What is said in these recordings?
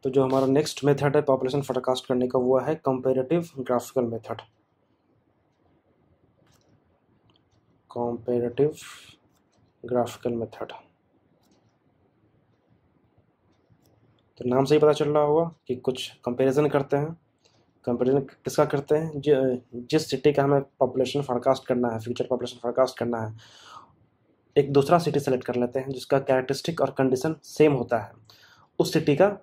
तो जो हमारा नेक्स्ट मेथड है पॉपुलेशन फोरकास्ट करने का वो है comparative graphical method. Comparative graphical method, तो नाम से ही पता चल रहा होगा कि कुछ कंपैरिजन करते हैं। कंपैरिजन किसका करते हैं? जिस सिटी का हमें पॉपुलेशन फोरकास्ट करना है, फ्यूचर पॉपुलेशन फोरकास्ट करना है, एक दूसरा सिटी सेलेक्ट कर लेते हैं जिसका कैरेक्टरिस्टिक और कंडीशन सेम होता है। उस सिटी का,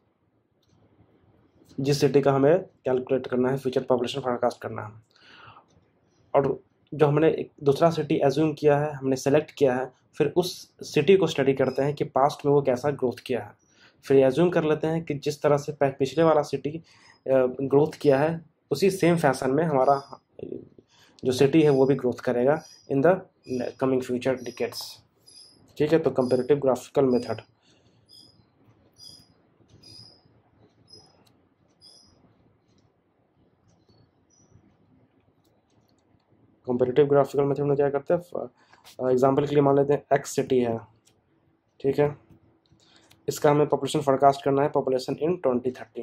जिस सिटी का हमें कैलकुलेट करना है, फ्यूचर पॉपुलेशन फोरकास्ट करना है, और जो हमने एक दूसरा सिटी एज्यूम किया है, हमने सेलेक्ट किया है, फिर उस सिटी को स्टडी करते हैं कि पास्ट में वो कैसा ग्रोथ किया है। फिर एज्यूम कर लेते हैं कि जिस तरह से पिछले वाला सिटी ग्रोथ किया है, उसी सेम फैशन में हमारा जो सिटी है वो भी ग्रोथ करेगा in the coming future decades. ठीक है, तो comparative graphical method. Comparative graphical method में क्या करते हैं, एग्जांपल के लिए मान लेते हैं एक्स सिटी है, ठीक है, इसका हमें पॉपुलेशन फोरकास्ट करना है, पॉपुलेशन इन 2030,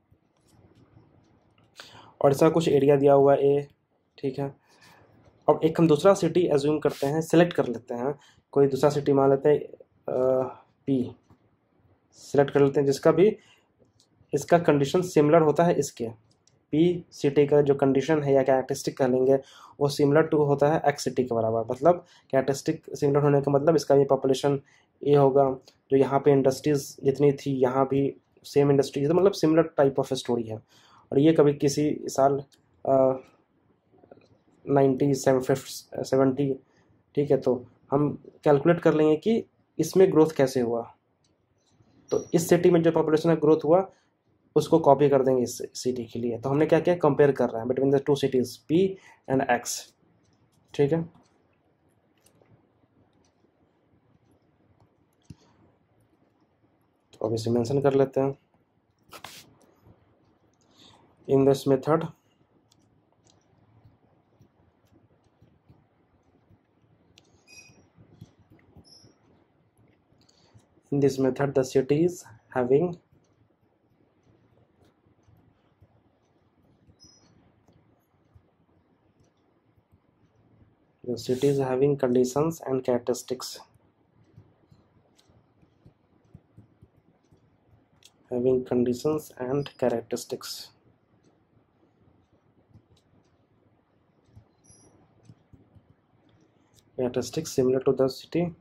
और इसका कुछ एरिया दिया हुआ है ए, ठीक है। अब एक हम दूसरा सिटी एज्यूम करते हैं, सेलेक्ट कर लेते हैं, कोई दूसरा सिटी मान लेते हैं पी, सेलेक्ट कर लेते हैं जिसका भी इसका कंडीशन सिमिलर होता है इसके। पी सिटी का जो कंडीशन है या कैरेक्टरिस्टिक कह लेंगे वो सिमिलर टू होता है एक्स सिटी के बराबर। मतलब कैरेक्टरिस्टिक सिमिलर होने का मतलब इसका भी पॉपुलेशन ए होगा, जो यहाँ पे इंडस्ट्रीज जितनी थी यहाँ भी सेम इंडस्ट्रीज, मतलब सिमिलर टाइप ऑफ स्टोरी है। और ये कभी किसी साल 70, ठीक है, तो हम कैलकुलेट कर लेंगे कि इसमें ग्रोथ कैसे हुआ। तो इस सिटी में जो पॉपुलेशन का ग्रोथ हुआ उसको कॉपी कर देंगे इस सिटी के लिए। तो हमने क्या किया, कंपेयर कर रहे हैं between the two cities P and X, ठीक है। तो अब इसे मेंशन कर लेते हैं in this method. In this method, the cities having conditions and characteristics, similar to the city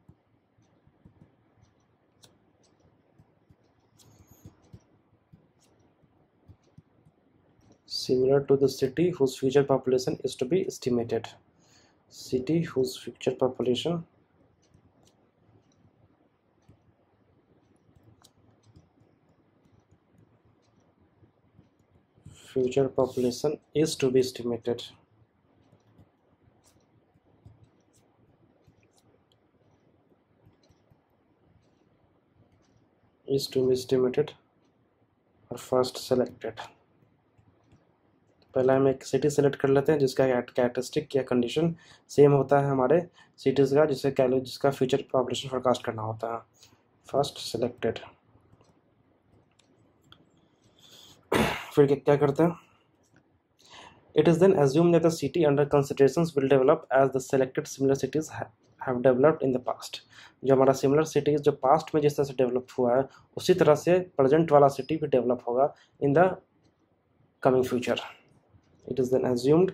whose future population is to be estimated. City whose future population is to be estimated. और first selected. पहला हम एक city select कर लेते हैं जिसका characteristic या condition same होता है हमारे सिटीज़ का, जिसका फ्यूचर पॉपुलेशन फोरकास्ट करना होता है। First selected. फिर क्या करते हैं, it is then assume that the city under considerations will develop as the selected similar cities have developed in the past. जो हमारा सिमिलर सिटीज जो पास्ट में जिस तरह से डेवलप हुआ है उसी तरह से प्रेजेंट वाला सिटी भी डेवलप होगा in the coming future. It is then assumed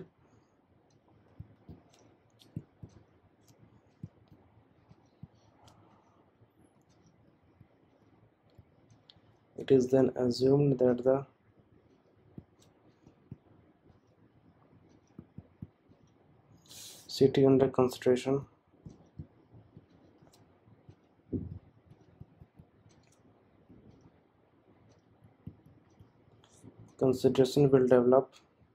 that the city under consideration will develop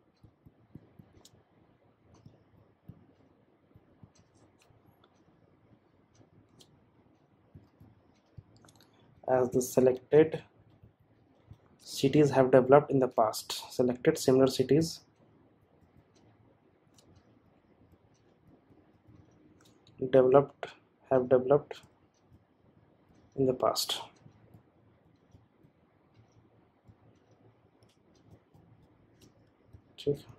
as the selected cities have developed in the past. Selected similar cities have developed in the past. ठीक है।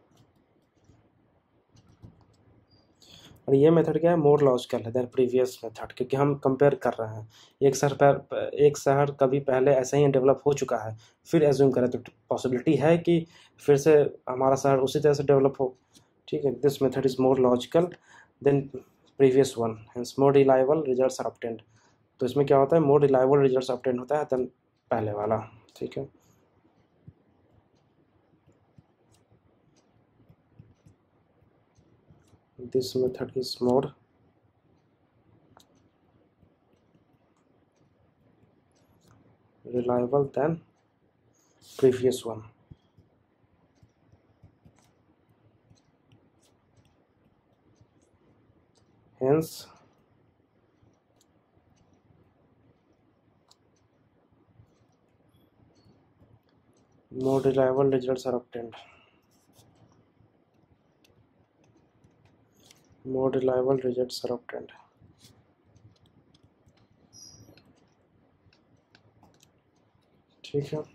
और ये method क्या है, more logical है than previous method, क्योंकि हम compare कर रहे हैं एक शहर कभी पहले ऐसे ही डेवलप हो चुका है, फिर एज्यूम करें तो पॉसिबिलिटी है कि फिर से हमारा शहर उसी तरह से डेवलप हो। ठीक है, this method is more logical than previous one, hence more reliable results are obtained. तो इसमें क्या होता है, मोर रिलायबल रिजल्ट्स ऑब्टेन्ड होता है देन पहले वाला। ठीक है, this method is more reliable than previous one. Hence more reliable results are obtained. More reliable results are obtained. ठीक है,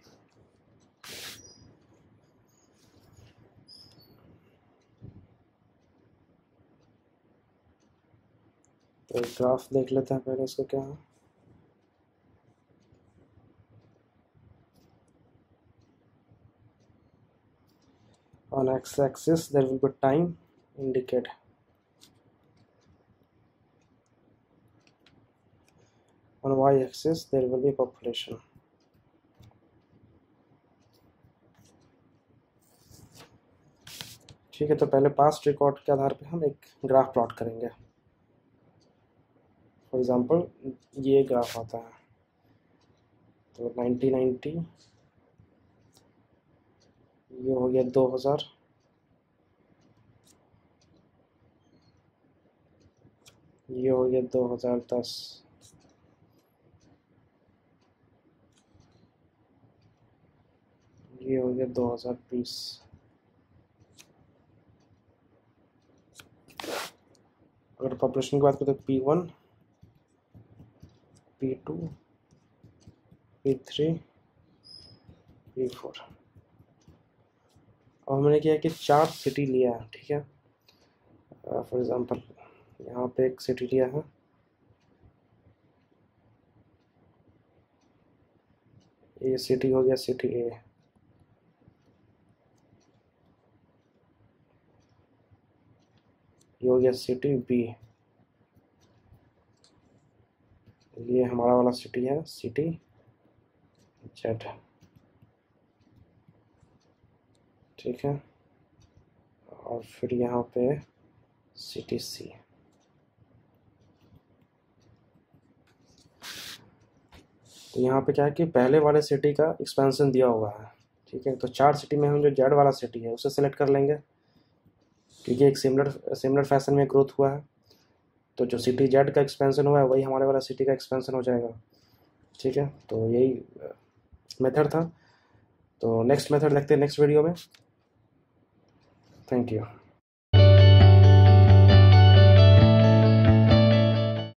तो एक ग्राफ देख लेते हैं पहले इसका क्या है। On x-axis there will be time indicated. On y-axis there will be population. ठीक है, तो पहले पास्ट रिकॉर्ड के आधार पे हम एक ग्राफ प्लॉट करेंगे। फॉर एग्जांपल ये ग्राफ आता है, तो 1990, ये हो गया 2000, ये हो गया 2010, ये हो गया 2020। अगर पॉपुलेशन की बात करें तो P1, P2, P3, P4। और हमने क्या है कि 4 सिटी लिया है। ठीक है, फॉर एग्जांपल यहाँ पे एक सिटी लिया है, ये सिटी हो गया सिटी ए, ये हो गया सिटी बी, ये हमारा वाला सिटी है सिटी जेड। ठीक है, और फिर यहाँ पे सिटी सी। तो यहाँ पे क्या है कि पहले वाले सिटी का एक्सपेंशन दिया हुआ है। ठीक है, तो 4 सिटी में हम जो जेड वाला सिटी है उसे सेलेक्ट कर लेंगे, क्योंकि एक सिमिलर फैशन में ग्रोथ हुआ है। तो जो सिटी जेड का एक्सपेंशन हुआ है वही हमारे वाला सिटी का एक्सपेंशन हो जाएगा। ठीक है, तो यही मेथड था। तो नेक्स्ट मेथड देखते हैं नेक्स्ट वीडियो में। Thank you.